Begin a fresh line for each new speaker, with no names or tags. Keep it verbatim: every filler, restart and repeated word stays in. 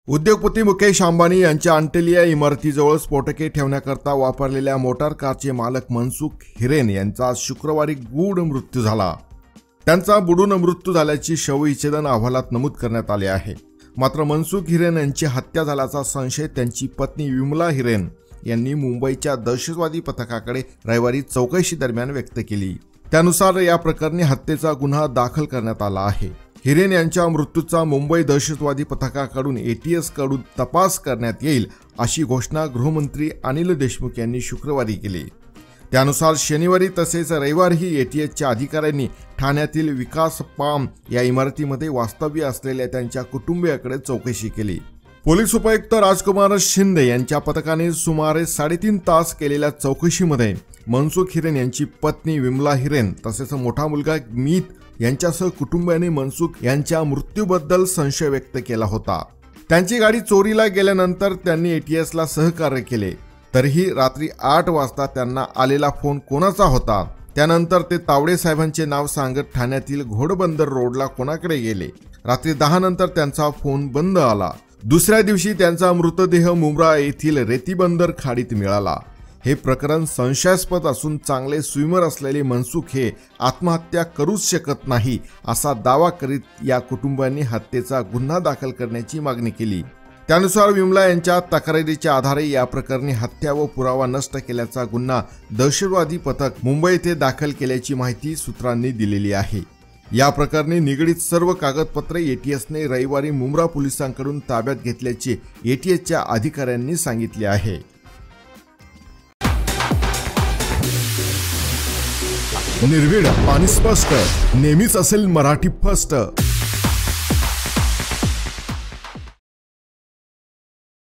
उद्योगपती मुकेश अंबानी यांच्या अंटेलिया इमारतीजवळ स्फोटके ठेवण्याकरता वापरलेल्या मोटार कारचे मालक मनसुख हिरेन यांचा शुक्रवारी गूढ मृत्यू झाला। त्यांचा बुडून मृत्यू झाल्याची शवविच्छेदन अहवालात नमूद करण्यात आले आहे। मात्र मनसुख हिरेन यांची हत्या झाल्याचा संशय त्यांची पत्नी विमला हिरेन यांनी मुंबईच्या दहशतवादी पथकाकडे रविवारी चौकशी दरम्यान व्यक्त केली। त्यानुसार या प्रकरणी हत्येचा गुन्हा दाखल करण्यात आला आहे। हिरेन यांच्या मृत्यूचा मुंबई दहशतवादी पथकाकडून एटीएस कडून तपास करण्यात येईल अशी घोषणा गृहमंत्री अनिल देशमुख यांनी शुक्रवारी केली। त्यानुसार शनिवारी तसेच रविवारीही एटीएसच्या अधिकाऱ्यांनी ठाण्यातील विकास पाम या इमारतीमध्ये वास्तव्य असलेल्या त्यांच्या कुटुंबियाकडे चौकशी केली। पोलीस उपायुक्त राजकुमार शिंदे यांच्या पथकाने सुमारे साडेतीन तास केलेल्या चौकशीमध्ये मनसुख हिरेन यांची पत्नी विमला हिरेन तसेच मोठा मुलगा मीत यांच्यासह कुटुंबियाने मनसुख यांच्या मृत्यूबद्दल संशय व्यक्त केला होता। त्यांची गाडी चोरीला गेल्यानंतर त्यांनी एटीएसला सहकार्य केले, तरीही रात्री आठ वाजता त्यांना आलेला फोन कोणाचा होता, त्यानंतर ते तावडे साहेबांचे नाव सांगत ठाण्यातील घोडबंदर रोडला कोणाकडे गेले। रात्री दहा नंतर त्यांचा फोन बंद आला। दुसऱ्या दिवशी त्यांचा मृतदेह मुंब्रा येथील रेतीबंदर खाडीत मिळाला। हे प्रकरण संशयास्पद असून चांगले स्विमर असलेले मनसुख हे आत्महत्या करूच शकत नाही असा दावा करीत या कुटुंबांनी हत्येचा गुन्हा दाखल करण्याची मागणी केली। त्यानुसार विमला यांच्या तक्रारीच्या आधारे या प्रकरणी हत्या व पुरावा नष्ट केल्याचा गुन्हा दहशतवादी पथक मुंबई येथे दाखल केल्याची माहिती सूत्रांनी दिलेली आहे। या प्रकरणी निगडीत सर्व कागदपत्रे एटीएसने रविवारी मुंब्रा पोलिसांकडून ताब्यात घेतल्याचे एटीएसच्या अधिकाऱ्यांनी सांगितले आहे। निर्भीड आणि स्पष्ट नेहमीच असेल मराठी फर्स्ट।